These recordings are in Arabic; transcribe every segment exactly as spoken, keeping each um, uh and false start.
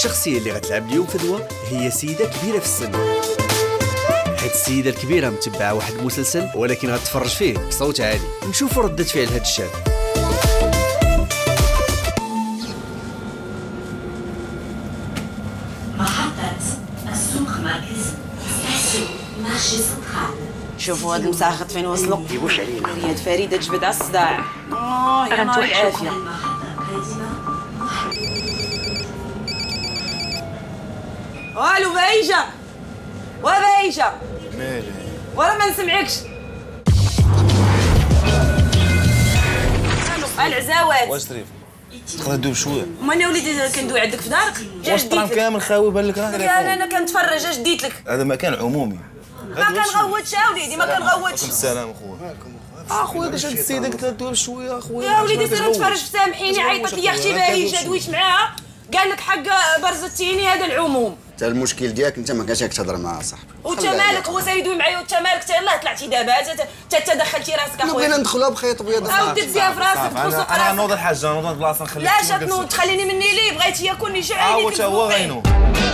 الشخصية اللي غتلعب اليوم فدوى هي سيدة كبيرة في السن. هاد السيدة الكبيرة متبعة واحد المسلسل ولكن غتفرج فيه بصوت عالي. نشوفوا ردة فعل هاد الشاب. محطة السوق مركز ستاسيون مارشي سنترال. شوفوا هاد المساخط فين وصلوا. يبوش علينا. هي فريدة تجبد على الصداع. اه يا نهار العافية. الو بايجة. وبايجة. مالي؟ ورا ما نسمعكش. العزاوات. واش طريف؟ تقدر تدوب شويه. وانا وليدي كندوي عندك في دارك. واش الطرام كامل خاوي بان لك راه انا انا كنتفرج اش ديت لك. هذا مكان عمومي. ما كنغوتش وليدي ما كنغوتش. السلام خويا. اخويا كاش هاد السيده قلت لها دوب شويه اخويا. يا وليدي سير نتفرج سامحيني عيطت لي اختي باهيجه دويت معاها قال لك حق برزتيني هذا العموم. انت المشكل ديالك انت ما كاش تهضر مع صاحبك. وانت مالك هو سير يدوي معايا وانت مالك حتى يلاه طلعتي دابا حتى دخلتي راسك اخويا. بغينا ندخلوها بخيط ابيض. او تديها في راسك تخصك راسك. انا نوض الحاجه نوض البلاصه نخليك. لا شات نوض تخليني مني ليه بغيتي ياكلني شي عينيك. ها هو غينو.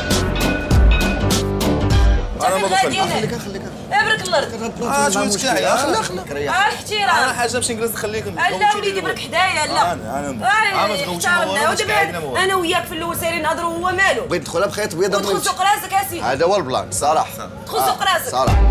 انا ما خليك خليك ابرك الارض. اه شويه تكاعي خليها خليها. اه الاحترام. انا حاجه باش نجلس نخليكم. لا وليدي برك حدايا لا. انا انا احترمنا ودابا انا وياك في الاول سايرين نهضروا وهو مالو. بغيت ندخلها بخيط ابيض. ودخل سوق راسك اسيدي. هذا هو البلان صراحه. دخل سوق راسك. صراحه.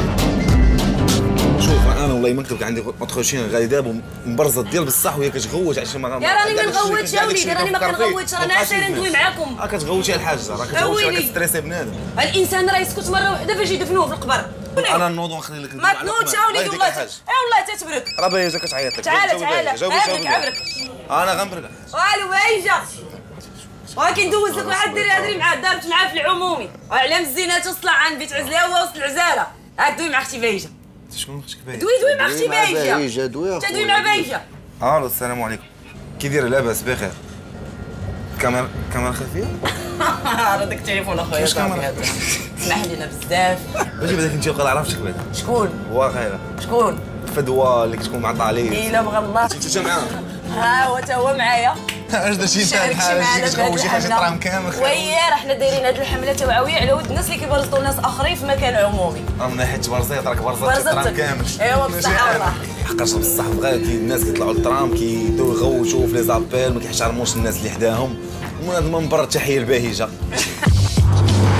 شوف انا والله ما نكذبك عندي مدخلشين غادي دابا مبرزط ديال بصح وهي كتغوت عشان ما. يا راني ما نغوتش يا وليدي راني ما كنغوتش رانا سايرين ندوي معاكم. ها كتغوتي الحاجه راه كتغوتي راه كتستريسي بنادم. الانسان راه يسكت مره واحده باش يدفنوه في القبر. انا نوض ونخلي لك. ما تنوضش يا وليدي والله. اي والله تتبرك. راه بايجه كتعيط لك. تعال تعال عبرك عبرك. انا غنبرك. الو بايجه. ولكن دوز لك واحد الدري هضري معاه دارت معاه في العمومي. علام الزينات وصل عند بيت عزله هو وسط العزاله. هاك دوي مع اختي بايجه. شكون اختك بايجه؟ دوي دوي مع اختي بايجه. بايجه دوي. انت دوي مع بايجه. الو السلام عليكم. كي دايره لاباس بخير؟ كاميرا كاميرا خفيه؟ راه داك التليفون اخويا صافي هذا. سمح لينا بزاف. باش بداك انت وقال عرفتك بعدا. شكون؟ واخيرا. شكون؟ فدوى اللي كتكون مع طاليس. الا بغى الله. انت معاه؟ ها هو تا هو معايا. اش درتي انت الحاله كتغوت شي حاجه طرام كامل. ويا راه حنا دايرين هذه الحمله توعويه على ود الناس اللي كيبرزطوا ناس اخرين في مكان عمومي. راه من ناحيه برزيط راك برزطتي الطرام كامل. ايوا بصح الله. حقاش بصح بغا الناس كيطلعوا للطرام كيبداو يغوتوا في لي زابيل ما كيحترموش الناس اللي حداهم. ومن هذا المنبر تحيه الباهجه.